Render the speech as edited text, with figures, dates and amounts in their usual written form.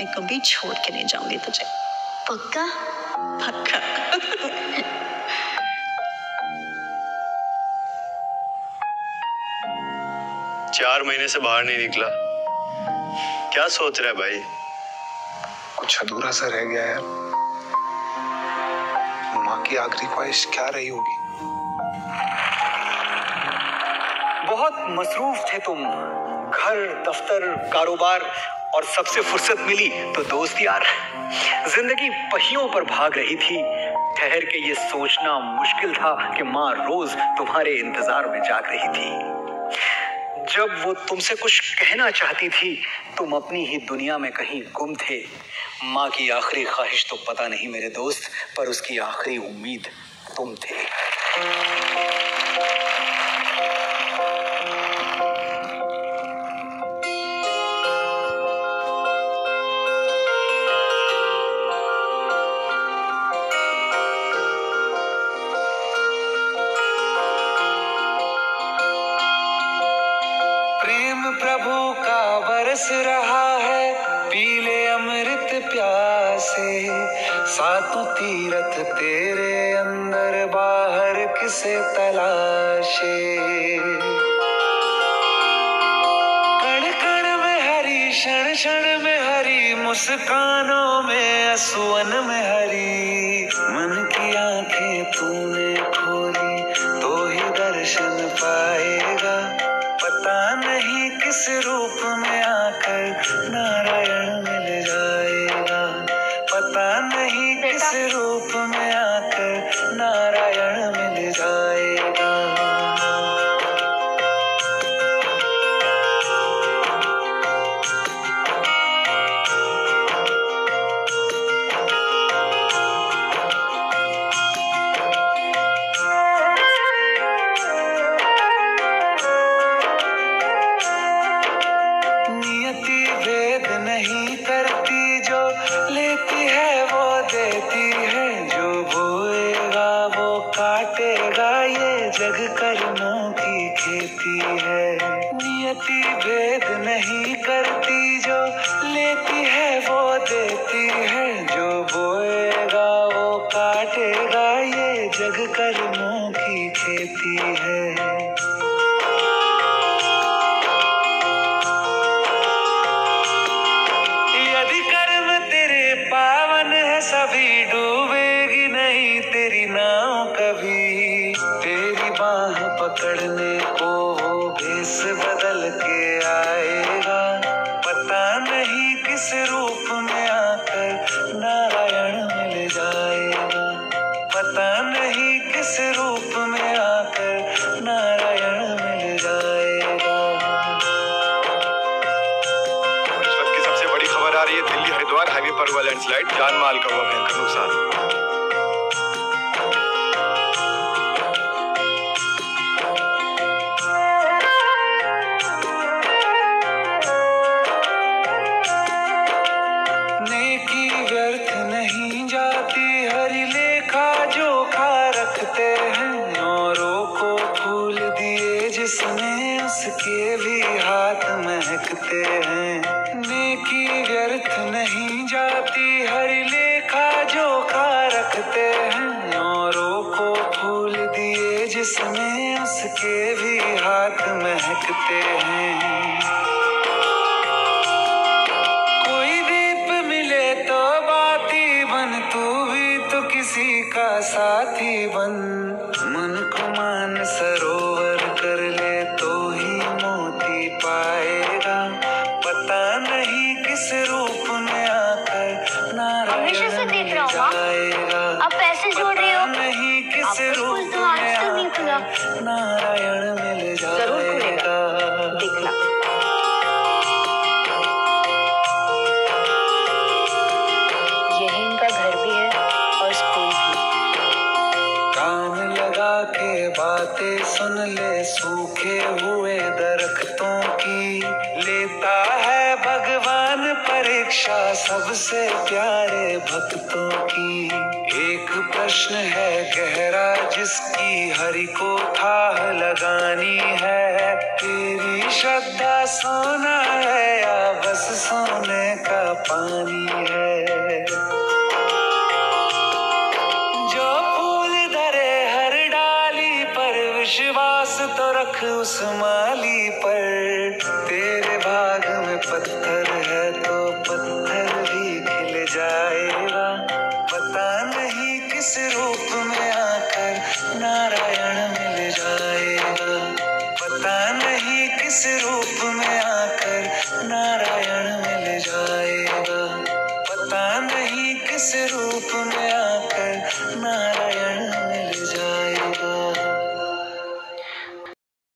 मैं कभी छोड़ के नहीं जाऊंगी तुझे। पक्का? पक्का। 4 महीने से बाहर नहीं निकला, क्या सोच रहा है भाई? कुछ अधूरा सा रह गया यार। माँ की आखिरी ख्वाहिश क्या रही होगी? बहुत मसरूफ थे तुम, घर, दफ्तर, कारोबार, और सबसे फुर्सत मिली तो दोस्त यार। जिंदगी पहियों पर भाग रही थी। ठहर के ये सोचना मुश्किल था कि माँ रोज तुम्हारे इंतजार में जाग रही थी। जब वो तुमसे कुछ कहना चाहती थी, तुम अपनी ही दुनिया में कहीं गुम थे। माँ की आखिरी ख्वाहिश तो पता नहीं मेरे दोस्त, पर उसकी आखिरी उम्मीद तुम थे। प्रभु का बरस रहा है, पीले अमृत प्यासे। सातों तीरथ तेरे अंदर, बाहर किसे तलाशे। कण कण में हरी, क्षण क्षण में हरी, मुस्कानों में असुवन में हरी। मन की आंखें तूने खोली तो ही दर्शन पाएगा। पता नहीं किस रूप में आकर नारायण मिल जाएगा। पता नहीं किस रूप में आकर नारायण मिल जाएगा। नहीं करती जो लेती है वो देती है। जो बोएगा वो काटेगा, ये जग कर्मों की खेती है। नियति भेद नहीं करती जो लेती है वो देती है। जो बोएगा वो काटेगा, ये जग कर्मों की खेती है। सभी डूबेगी नहीं तेरी नाव कभी। तेरी बाह पकड़ने को वो भेष बदल के आएगा। पता नहीं किस रूप में आकर नारायण मिल जाएगा। पता नहीं किस रूप में आकर नारायण मिल जाएगा। इस वक्त की सबसे बड़ी खबर आ रही है, दिल्ली हरिद्वार हाईवे पर हुआ लैंडस्लाइड, जान माल का हुआ भयंकर नुकसान। नेकी व्यर्थ नहीं जाती, हरि लेखा जोखा रखते हैं। औरों को फूल दिए जिसने, उसके भी हाथ महकते हैं। नेकी व्यर्थ नहीं जाती, हरि लेखा जोखा रखते हैं। औरों को फूल दिए जिसने, उसके भी हाथ महकते हैं। कोई दीप मिले तो बाती बन, तू भी तो किसी का साथी बन। मन को मान सरोवर कर ले तो ही मोती पाएगा। पता नहीं किस रूप में आकर नारायण मिल जाएगा। अब पैसे जोड़ रहे हो? नहीं किस रूप में आकर नारायण मिल जाएगा। देखना। यही इनका घर भी है और स्कूल भी। कान लगा के बातें सुन ले सूखे हुए दरख्तों की। लेता है भगवान परीक्षा सबसे प्यारे भक्तों की। एक प्रश्न है गहरा जिसकी हरि को थाह लगानी है। तेरी श्रद्धा सोना है या बस सोने का पानी है। जो फूल धरे हर डाली पर विश्वास तो रख उस माली पर। तेरे भाग में पत्थर है तो पत्थर भी खिल जाएगा। पता नहीं किस रूप में आकर नारायण मिल जाएगा। पता नहीं किस रूप में आकर नारायण मिल जाएगा। पता नहीं किस रूप में